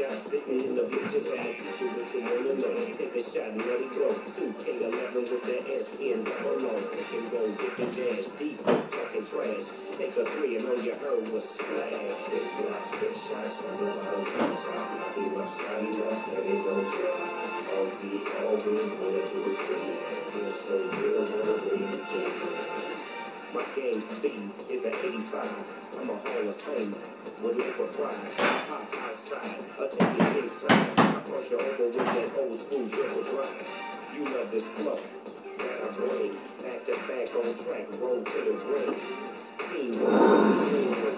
shot sitting in the bleachers. I'ma teach you what you wanna know. Take a shot and let it go. 2K11 with the SN double O. Pick and go, get the dash. Defense talking trash. Take a three and all you heard was splash. Big blocks, big shots from the bottom to the top. I be my shiny up, let it go dry. All D, all win, all I do is win. Feels so good, wanna win again. My game speed is an 85. I'm a Hall of Famer. Would live for pride. Pop outside, or take it inside. I cross you over with that old school dribble drive. You love this flow that I bring. Back to back on track, roll to the ring. Team